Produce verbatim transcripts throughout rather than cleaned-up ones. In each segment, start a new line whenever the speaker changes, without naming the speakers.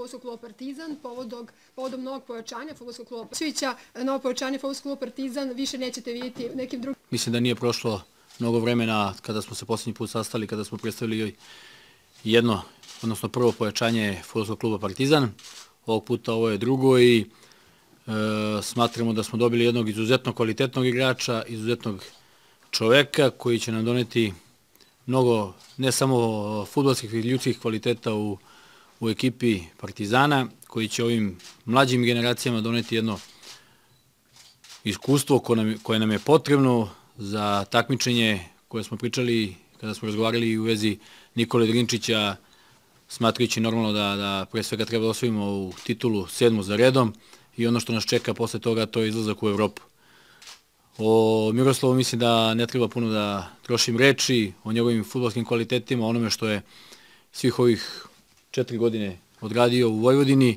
fudbalskog kluba Partizan povodom novog pojačanja fudbalskog kluba Partizan. Novo pojačanje fudbalskog kluba Partizan više nećete vidjeti nekim drugim.
Mislim da nije prošlo mnogo vremena kada smo se posljednji put sastali, kada smo predstavili jedno, odnosno prvo pojačanje fudbalskog kluba Partizan. Ovog puta ovo je drugo i smatramo da smo dobili jednog izuzetno kvalitetnog igrača, izuzetnog čoveka koji će nam doneti mnogo, ne samo fudbalskih i ljudskih kvaliteta u, u ekipi Partizana, koji će ovim mlađim generacijama doneti jedno iskustvo koje nam, koje nam je potrebno za takmičenje koje smo pričali kada smo razgovarali u vezi Nikole Drinčića, smatrajući normalno da, da pre svega treba da osvojimo u titulu sedmu za redom i ono što nas čeka posle toga to je izlazak u Evropu. O Miroslavu mislim da ne treba puno da trošim reči, o njegovim fudbalskim kvalitetima, onome što je svih ovih četiri godine odradio u Vojvodini.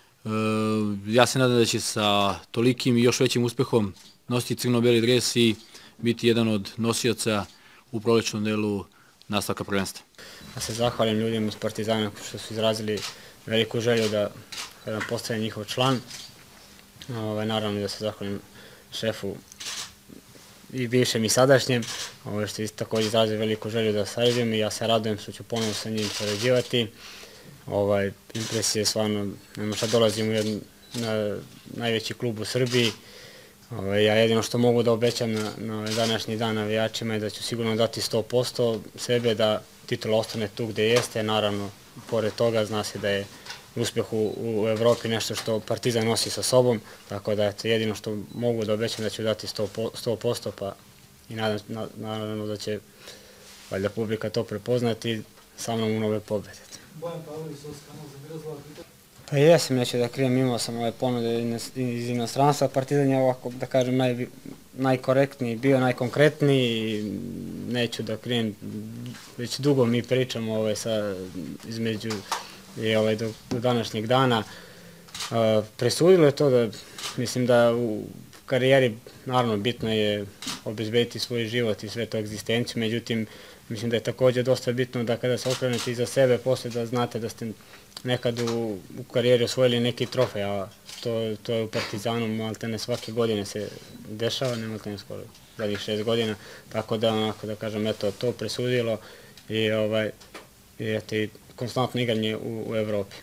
Ja se nadam da će sa tolikim i još većim uspehom nositi crno-beli dres i biti jedan od nosioca u prolećnom delu nastavka prvenstva.
Ja se zahvalim ljudima iz Partizana što su izrazili veliku želju da nam postane njihov član. Naravno da se zahvalim šefu i bivšem i sadašnjem, što je također izrazio veliku želju da sarađujem i ja se radujem što ću ponovno sa njim sarađivati. Impresija je stvarno, nema šta dolazim u jedan najveći klub u Srbiji. Ja jedino što mogu da obećam na današnji dan navijačima je da ću sigurno dati sto posto sebe da titula ostane tu gde jeste. Naravno, pored toga zna se da je uspeh u Evropi nešto što Partizan nosi sa sobom, tako da je jedino što mogu da obećam da ću dati sto posto, pa i naravno da će valjda publika to prepoznati sa mnom u nove pobede.
Bojan Pavlović, Soska kanal za Miroslava.
Pa jesam, neću da krijem, imao sam ove ponude iz inostranstva. Partizan je ovako, da kažem, najkorektniji, bio najkonkretniji. Neću da krijem, već dugo mi pričamo između do današnjeg dana. Presudilo je to da, mislim da u karijeri, naravno, bitno je obezbediti svoj život i sve to egzistenciju, međutim, mislim da je također dosta bitno da kada se okrenete iza sebe, posle da znate da ste nekad u karijeri osvojili neki trofej, a to je u Partizanu maltene svake godine se dešava, ne maltene skoro zadnjih šest godina, tako da, onako da kažem, eto, to presudilo i konstantno igranje u Evropi,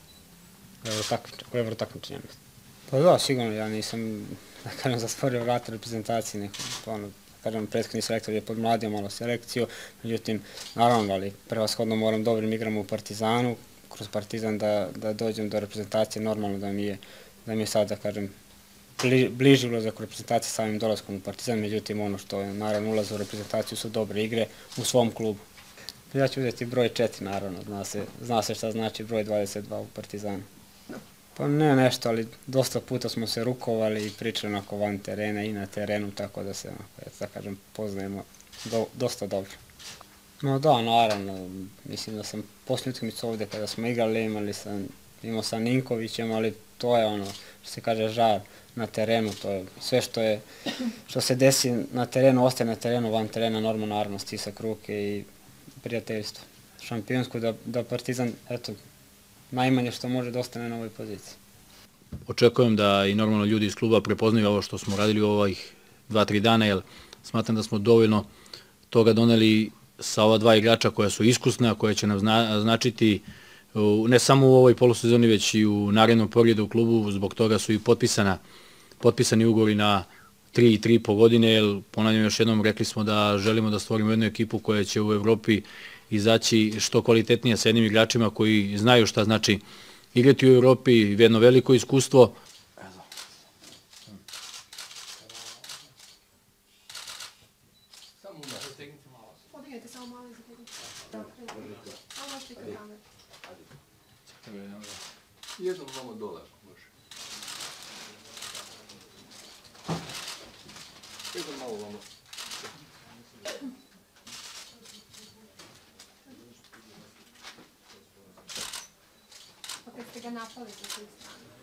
u Evrotakmičenja. Pa da, sigurno, ja nisam, da kažem, zatvorio vrata reprezentaciji, neko, ono, kažem, prethodni selektor je podmladio malo selekciju, međutim, naravno, ali prevashodno moram dobrim igram u Partizanu, kroz Partizan da dođem do reprezentacije, normalno da mi je, da mi je sad, da kažem, bliži ulazak u reprezentaciju samim dolaskom u Partizan, međutim, ono što je, naravno, ulaz u reprezentaciju su dobre igre u svom klubu. Ja ću uzeti broj četiri, naravno, zna se šta znači broj dvadeset dva u Partizanu. Pa ne nešto, ali dosta puta smo se rukovali i pričali onako van terena i na terenu, tako da se, da kažem, poznajemo dosta dobro. No da, naravno, mislim da sam posljednju utakmicu ovde kada smo igrali, imali sam, imao sa Ninkovićem, ali to je ono, što se kaže, žar na terenu, to je sve što je, što se desi na terenu, ostaje na terenu, van terena, normalno, naravno, stisak ruke i prijateljstvo. Šampionsku da Partizan, eto, najmanje što može da ostane na ovoj poziciji.
Očekujem da i normalno ljudi iz kluba prepoznaju ovo što smo radili u ovih dva, tri dana, jer smatram da smo dovoljno toga doneli sa ova dva igrača koja su iskusna, koja će nam značiti ne samo u ovoj polusezoni, već i u narednom periodu u klubu. Zbog toga su i potpisani ugovori na tri i tri i po godine, jer ponavljam još jednom, rekli smo da želimo da stvorimo jednu ekipu koja će u Evropi izaći što kvalitetnije sa jednim igračima koji znaju šta znači igrati u Evropi, jedno veliko iskustvo.
Jednom malo dole, može. Jednom malo vamo.
Opet ste ga napali sa svih strana.